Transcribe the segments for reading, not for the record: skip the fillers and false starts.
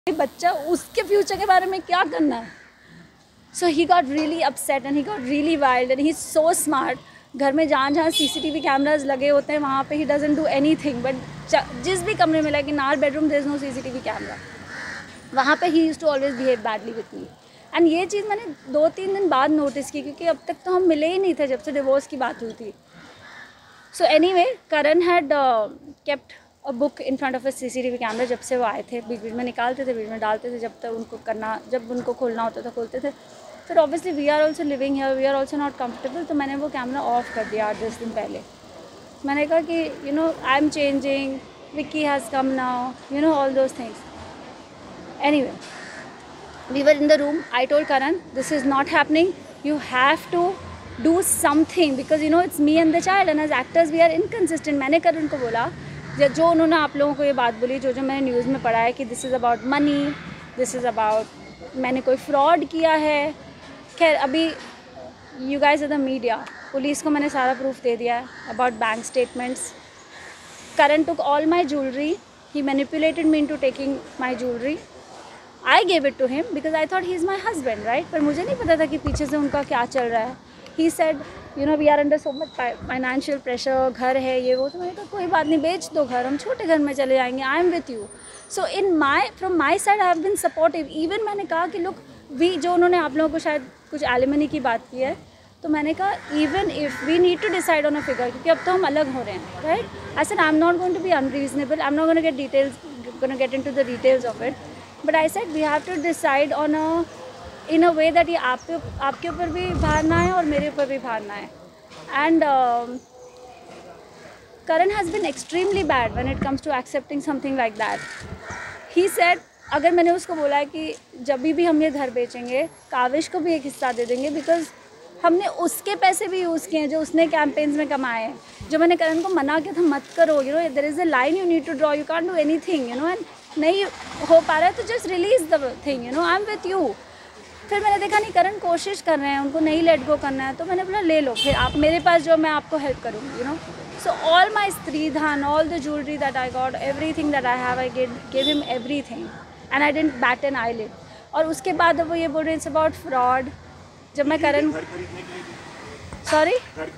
बच्चा उसके फ्यूचर के बारे में क्या करना है. So he got really upset and he got really wild and he's so smart. घर में जहाँ CCTV cameras लगे होते हैं वहाँ पे he doesn't do anything. But जिस भी कमरे में, like in our bedroom there is no CCTV camera. वहाँ पे he used to always behave badly with me. And ये चीज़ मैंने 2-3 दिन बाद नोटिस की, क्योंकि अब तक तो हम मिले ही नहीं थे जब से डिवोर्स की बात हुई थी. So anyway, Karan had kept a book in front of a CCTV camera. जब से वो आए थे, बीच बीच में निकालते थे, बीच में डालते थे, जब तक उनको करना, जब उनको खोलना होता था खोलते थे. फिर obviously we are also living here, we are also not comfortable, तो मैंने वो कैमरा ऑफ कर दिया 8-10 दिन पहले. मैंने कहा कि you know I am changing, Vicky has come now, you know all those things. Anyway, we were in the room. I told Karan, this is not happening, you have to do something because you know it's me and the child and as actors we are inconsistent. मैंने Karan को बोला, जो उन्होंने आप लोगों को ये बात बोली, जो मैंने न्यूज़ में पढ़ा है कि this is about money, this is about मैंने कोई फ्रॉड किया है. खैर अभी you guys are the media, police को मैंने सारा प्रूफ दे दिया है about bank statements. Karan took all my jewelry, he manipulated me into taking my jewelry. I gave it to him because I thought he's my husband, right? पर मुझे नहीं पता था कि पीछे से उनका क्या चल रहा है. He said, you know, we are under so much financial pressure, घर है ये वो. तो मैंने कहा कोई बात नहीं, बेच दो घर, हम छोटे घर में चले जाएंगे. I am with you. So from my side I have been supportive. Even मैंने कहा कि look, जो उन्होंने आप लोगों को शायद कुछ alimony की बात की है, तो मैंने कहा even if we need to decide on a figure, क्योंकि अब तो हम अलग हो रहे हैं, right? I said I'm not going to be unreasonable. I'm not going to get into the details of it. But I said we have to decide on in a way that ये आपके ऊपर भी भार ना है और मेरे ऊपर भी भार ना है. And Karan has been extremely bad when it comes to accepting something like that. He said, अगर मैंने उसको बोला है कि जब भी हम ये घर बेचेंगे काविश को भी एक हिस्सा दे देंगे, बिकॉज हमने उसके पैसे भी यूज़ किए हैं जो उसने कैंपेन्स में कमाए हैं. जो मैंने करण को मना किया था मत करो, you know there is a line you need to draw, you can't do anything, you know, and नहीं हो पा रहा है तो just release the thing, you know, I am with you. फिर मैंने देखा नहीं करण कोशिश कर रहे हैं, उनको नहीं लेट गो करना है, तो मैंने बोला ले लो, फिर आप मेरे पास जो मैं आपको हेल्प करूँगी, you know. So all my stridhan, all the jewellery that I got, everything that I have, I give him everything and I didn't bat an eyelid. और उसके बाद वो ये बोल रहे इट्स अबाउट फ्रॉड. जब मैं करण सॉरी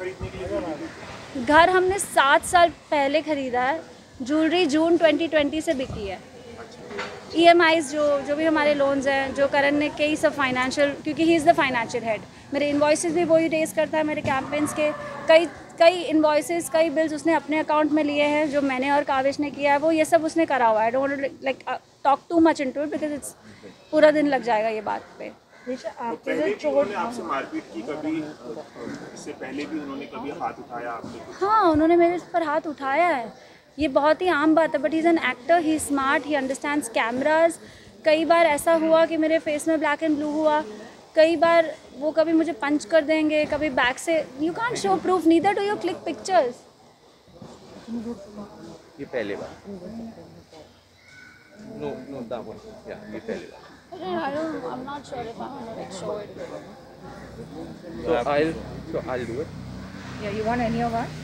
घर हमने 7 साल पहले ख़रीदा है. ज्वेलरी जून 2020 से बिकी है. EMIs जो भी हमारे लोन्स हैं, जो करण ने कई सब फाइनेंशियल, क्योंकि he is the financial head, मेरे इन्वॉइसेस भी वही रेस करता है, मेरे कैंपेन्स के कई इन्वॉइसेस, कई बिल्स उसने अपने अकाउंट में लिए हैं जो मैंने और काविश ने किया है, वो ये सब उसने करा हुआ है. I don't want to like talk too much into it because it's पूरा दिन लग जाएगा ये बात पे. आपके जो चोट आपसे मारपीट की, कभी इससे पहले भी उन्होंने कभी हाथ उठाया आपने? हाँ, उन्होंने मेरे पर हाथ उठाया है, ये बहुत ही आम बात है. But he is an actor, he smart, he understands cameras. कई बार ऐसा हुआ कि मेरे फेस में ब्लैक एंड ब्लू हुआ, कई बार वो कभी मुझे पंच कर देंगे, कभी बैक से. You can't show proof, neither do you click pictures. ये पहले बार नो दैट वन, या ये पहले बार. I'm not sure if I'm gonna like show it. So I'll do it. Yeah, you want any of that?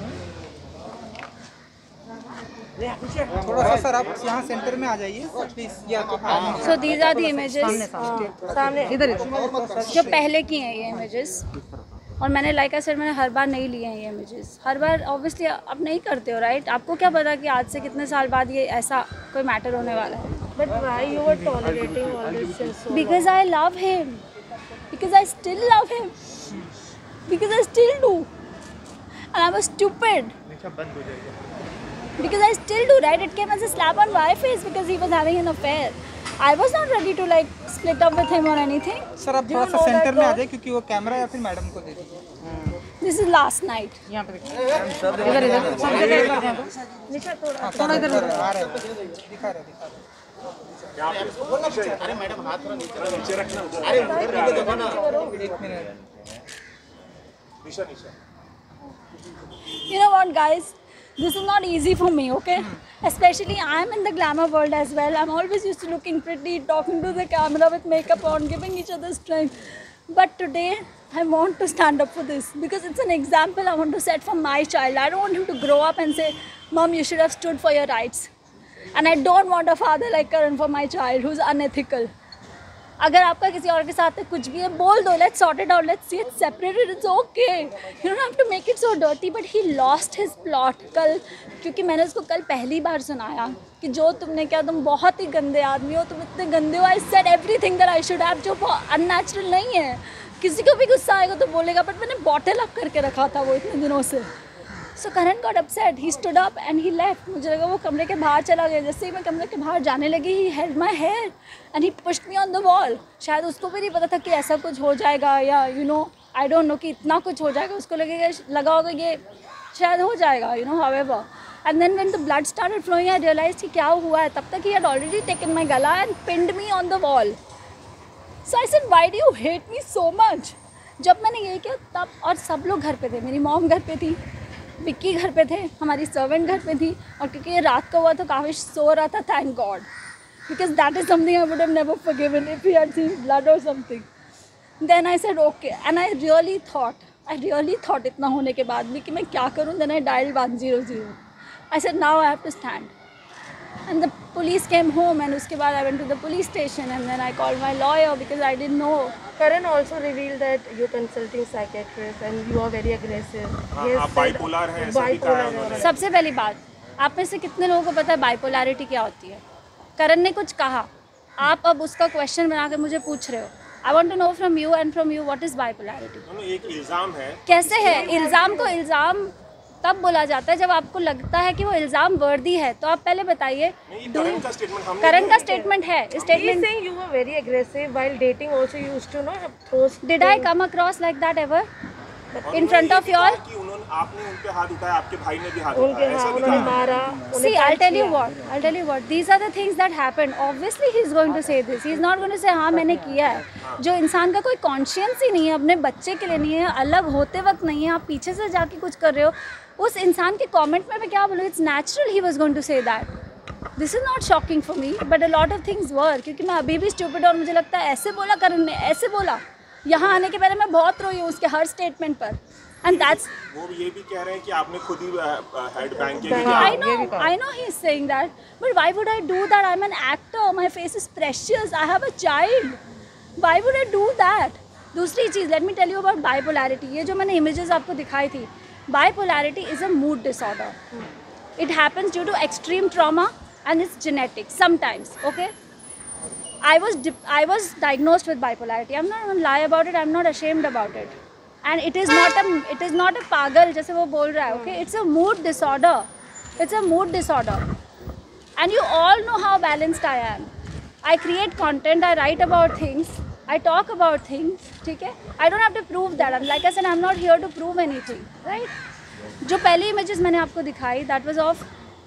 थोड़ा सा sir आप यहाँ centre में आ जाइए प्लीज. या तो So these are the images सामने इधर जो पहले की हैं ये images. और मैंने लाइक आई सेड मैंने हर बार नहीं लिए हैं ये इमेजेस. हर बार ऑब्वियसली आप नहीं करते हो, राइट? आपको क्या पता कि आज से कितने साल बाद ये ऐसा कोई मैटर होने वाला है. But why you were tolerating all this since so long? Because I love him. Because I still love him. Because I still do. And I was stupid. Because I still do, right? It came as a slap on my face because he was having an affair. I was not ready to like split up with him or anything. Sir आप थोड़ा सा centre में आ जाए क्योंकि वो camera या फिर madam को दे दीजिए. This is last night. यहाँ पे देखिए. इधर सब जगह निशा थोड़ा इधर आ रहा है, दिखा रहा है. अरे मैडम हाथ थोड़ा नीचे रखना. अरे उधर देखो ना. एक minute. Nisha You know what, guys? This is not easy for me, okay? Especially I'm in the glamour world as well. I'm always used to looking pretty, talking to the camera with makeup on, giving each other strength. But today, I want to stand up for this because it's an example I want to set for my child. I don't want him to grow up and say, Mom, you should have stood for your rights. And I don't want a father like Karan for my child who's unethical. अगर आपका किसी और के साथ कुछ भी है बोल दो, let's sort it out, let's see it separated, it's okay. You don't have to make it so dirty. But he lost his plot. कल क्योंकि मैंने उसको कल पहली बार सुनाया कि जो तुमने किया तुम बहुत ही गंदे आदमी हो, तुम इतने गंदे हो. I said everything that I should have, जो unnatural नहीं है. किसी को भी गुस्सा आएगा तो बोलेगा, बट मैंने बॉटल अप करके रखा था वो इतने दिनों से. So Karan got upset. He stood up and he left. मुझे लगा वो कमरे के बाहर चला गया. जैसे ही मैं कमरे के बाहर जाने लगी, he held my hair and he pushed me on the wall. शायद उसको भी नहीं पता था कि ऐसा कुछ हो जाएगा, या I don't know कि इतना कुछ हो जाएगा. उसको लगा होगा ये शायद हो जाएगा, however. And then when the blood started flowing, I realized कि क्या हुआ है. तब तक he had already taken my gala and pinned me on the wall. So I said, why do you hate me so much? जब मैंने ये किया तब, और सब लोग घर पे थे. मेरी मॉम घर पे थी, विक्की घर पे थे, हमारी सर्वेंट घर पे थी. और क्योंकि ये रात का हुआ तो काफ़ी सो रहा था, thank God, because that is something I would have never forgiven if he had seen blood और something. Then I said okay, and I really thought इतना होने के बाद भी कि मैं क्या करूँ. Then I dialled 100. I said now I have to stand. And the police came home, and उसके बाद I went to the police station, and then I called my lawyer because I didn't know. Karan also revealed that you're consulting psychiatrist and you are very aggressive. आप bipolar हैं, ऐसा भी कहा उन्होंने. सबसे पहली बात, आप में से कितने लोगों को पता है बाइपोलैरिटी क्या होती है? करण ने कुछ कहा, आप अब उसका क्वेश्चन बना के मुझे पूछ रहे हो. I want to know from you and from you what is bipolarity. एक इल्जाम है. कैसे है इल्जाम को इल्जाम तब बोला जाता है जब आपको लगता है कि वो इल्ज़ाम वर्दी है. तो आप पहले बताइए. करण का स्टेटमेंट है. Statement saying you were very aggressive while dating also you used to throw. Did I come across like that ever in front of you all? आपने उन पे हाथ उठाया, आपके भाई ने भी हाथ उठाया, ऐसा भी कहा. मारा. See, I'll tell you what. These are the things that happened. Obviously he is going to say this. He is not going to say हाँ मैंने किया है. जो इंसान का कोई कॉन्शियंस ही नहीं है, अपने बच्चे के लिए नहीं है, अलग होते वक्त नहीं है, आप पीछे से जाके कुछ कर रहे हो, उस इंसान के कमेंट में मैं क्या बोलूँ. It's natural he was going to say that. This is not shocking for me, but a lot of things were. क्योंकि मैं अभी भी स्टूपिड, और मुझे लगता है ऐसे बोला करण ने, ऐसे बोला. यहाँ आने के पहले मैं बहुत रोई हूँ उसके हर स्टेटमेंट पर. एंड दैट्स, वो ये भी कह रहे हैं कि आपने खुद ही हेड बैंक किया. I know he is saying that, but why would I do that? I'm an actor, my face is precious, I have a child. Why would I do that? दूसरी चीज़, let me tell you about bipolarity. ये जो मैंने images आपको दिखाई थी, bipolarity is a mood disorder. It happens due to extreme trauma and it's genetic sometimes. Okay, I was diagnosed with bipolarity. I'm not going to lie about it. I'm not ashamed about it. And it is not a पागल जैसे वो बोल रहा है. Okay, it's a mood disorder. It's a mood disorder. And you all know how balanced I am. I create content. I write about things. I talk about things. ठीक है? I don't have to prove that. Like I said, I'm not here to prove anything. Right? जो पहली images मैंने आपको दिखाई, that was of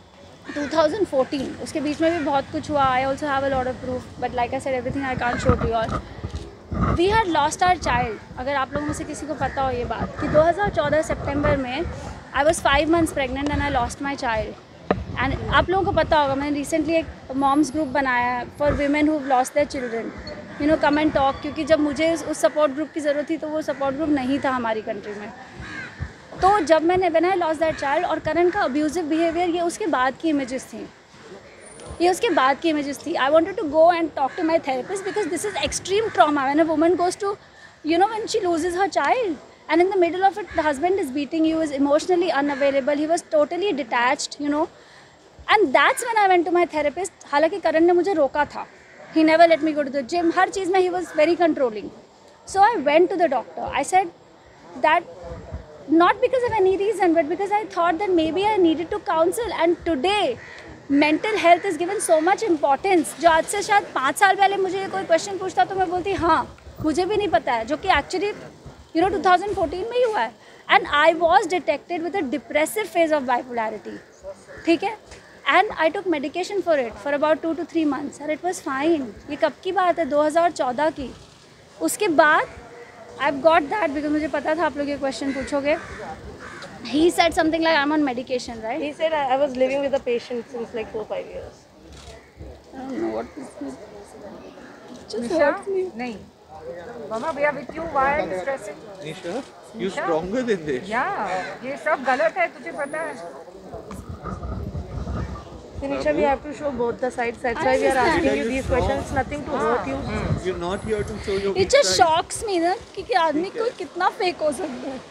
2014. उसके बीच में भी बहुत कुछ हुआ. I also have a lot of proof. But like I said, everything I can't show to you all. We had lost our child. अगर आप लोगों में से किसी को पता हो ये बात कि 2014 सितंबर में I was 5 months pregnant and I lost my child. And आप लोगों को पता होगा, मैंने recently एक moms group बनाया है for women who've lost their children. Come and talk. क्योंकि जब मुझे उस support group की ज़रूरत थी तो वो support group नहीं था हमारी country में. तो जब मैंने बनाया lost that child, और करण का abusive behavior, ये उसके बाद की images थी. ये उसके बाद की images थी. I wanted to go and talk to my therapist because this is extreme trauma. When a woman goes to, when she loses her child, and in the middle of it, the husband is beating you, is emotionally unavailable, he was totally detached, And that's when I went to my therapist. हालांकि करण ने मुझे रोका था. He never let me go to the gym. हर चीज़ में he was very controlling. So I went to the doctor. I said that not because of any reason, but because I thought that maybe I needed to counsel. And today, mental health is given so much importance. जो आज से शायद 5 साल पहले मुझे कोई question पूछता तो मैं बोलती हाँ मुझे भी नहीं पता है, जो कि एक्चुअली 2014 में ही हुआ है. And I was detected with a depressive phase of bipolarity. ठीक है, and I took medication for it for about 2 to 3 months and it was fine. ये कब की बात है? 2014 की. उसके बाद I have got that because मुझे पता था आप लोग ये क्वेश्चन पूछोगे. He said something like I'm on medication, right? He said I was living with a patient since like 4-5 years. I don't know what this is. Just hurts me. नहीं. Mama, we are with you. Why are you stressing? Nisha, you stronger than this. Yeah, ये सब गलत है, तुझे पता है. Nisha, we have to show both the sides. That's why we are asking you these questions. It's nothing to hurt you. You're not here to show your It just shocks me ना कि आदमी को कितना fake हो सकता है.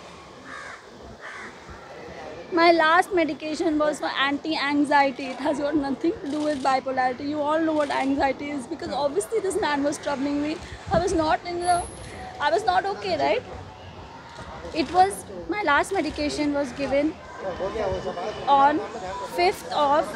My last medication was for anti-anxiety. It has got nothing to do with bipolarity. You all know what anxiety is because obviously this man was troubling me. I was not okay, right? It was, my last medication was given on 5th of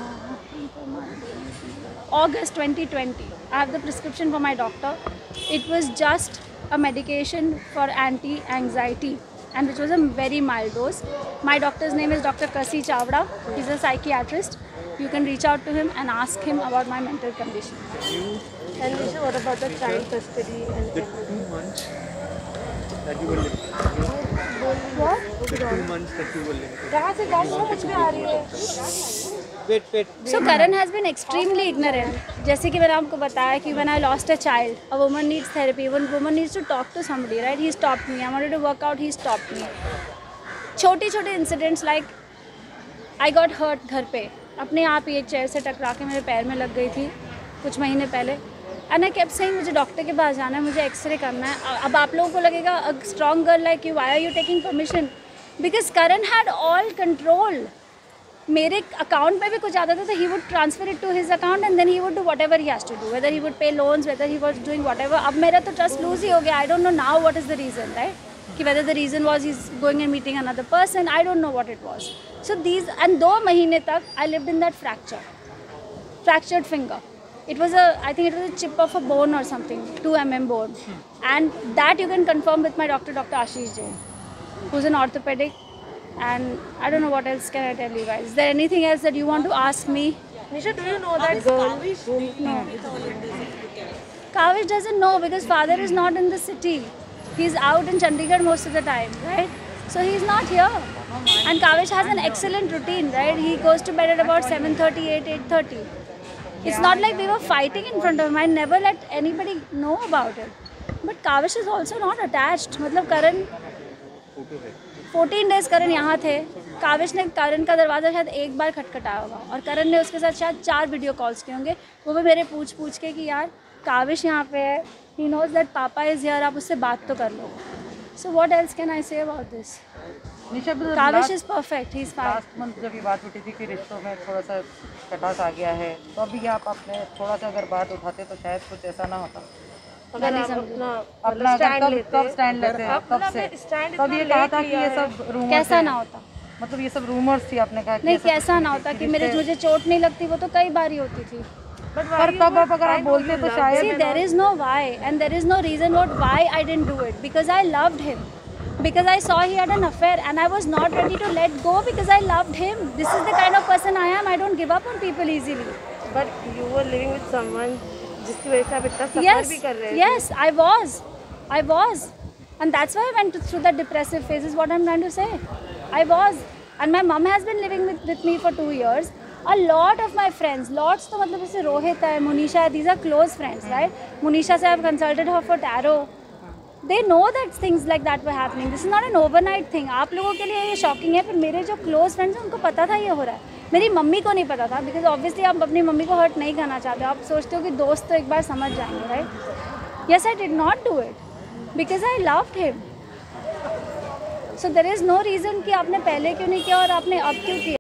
August 2020. I have the prescription from my doctor. It was just a medication for anti-anxiety, and which was a very mild dose. My doctor's name is Dr. Kasi Chavda. He's a psychiatrist. You can reach out to him and ask him about my mental condition. And Nisha, what about the child custody and the 2 months that you were limited. What? The 2 months that you were limited. कहाँ से गाँव समझ में आ रही है? Wait. So Karan has been extremely ignorant. जैसे कि मैंने आपको बताया कि when I lost a child, a woman needs therapy. One woman needs to talk to somebody, right? He stopped me. I wanted to work out. He stopped me. छोटे incidents like I got hurt घर पे. अपने आप ही एक chair से टकरा के मेरे पैर में लग गई थी कुछ महीने पहले. And I kept saying मुझे डॉक्टर के पास जाना है, मुझे एक्सरे करना है. अब आप लोगों को लगेगा a strong girl like you, why are you taking permission? Because Karan had all control. मेरे अकाउंट में भी कुछ आता था तो he would transfer it to his account and then he would do whatever he has to do, whether he would pay loans, whether he was doing whatever. अब मेरा तो trust lose ही हो गया. I don't know now what is the reason, right? कि whether the reason was he's going and meeting another person, I don't know what it was. So these, and 2 महीने तक I lived in that fractured finger. It was I think it was a chip of a bone or something, 2 mm bone, and that you can confirm with my doctor, Dr. Ashish Jain, who's an orthopedic. And I don't know what else can I tell you guys. Is there anything else that you want to ask me? Nisha, do you know that girl? No. Kavish doesn't know because father is not in the city. He's out in Chandigarh most of the time, right? So he's not here. And Kavish has an excellent routine, right? He goes to bed at about 7:30, 8:30. It's not like we were fighting in front of him. I never let anybody know about it. But Kavish is also not attached. मतलब Karan 14 days करण यहाँ थे. काविश ने करण का दरवाज़ा शायद एक बार खटखटाया होगा और करण ने उसके साथ शायद 4 वीडियो कॉल्स किए होंगे. वो भी मेरे पूछ के कि यार काविश यहाँ पे है, he knows that papa is here, आप उससे बात तो कर लो. So what else can I say about this? Kavish is perfect, he is fine. Last month जब ये बात उठी थी कि रिश्तों में थोड़ा सा खटास आ गया है, तो अभी आप अपने थोड़ा सा अगर बात उठाते तो शायद कुछ ऐसा ना होता. अगर आप अपना कब स्टैंड लेते हैं, कब से तब ये कहा था कि ये सब रूमर्स कैसा ना होता, मतलब ये सब रूमर्स थी, आपने कहा नहीं कैसा ना होता कि मुझे चोट नहीं लगती, वो तो कई बार ही होती थी. पर तब आप अगर आप बोलते तो शायद. See, there is no why and there is no reason why I didn't do it, because I loved him, because I saw he had an affair and I was not ready to let go because I loved him. This is the kind of person I am. I don't give up on people easily. But you were living with someone जिसकी वजह से आप इतना सफर भी कर रहे थे. Yes, I was, and that's why I went through that depressive phase. Is what I'm trying to say. I was, and my mom has been living with me for 2 years. A lot of my friends, lots तो मतलब जैसे रोहित है, मुनीशा है, these are close friends, right? Munisha से I've consulted her for tarot. They know that things like that were happening. This is not an overnight thing. आप लोगों के लिए ये shocking है, पर मेरे जो close friends हैं उनको पता था ये हो रहा है. मेरी मम्मी को नहीं पता था, because obviously आप अपनी मम्मी को hurt नहीं करना चाहते. आप सोचते हो कि दोस्त तो एक बार समझ जाएंगे, right? Yes, I did not do it because I loved him. So there is no reason कि आपने पहले क्यों नहीं किया और आपने अब क्यों किया.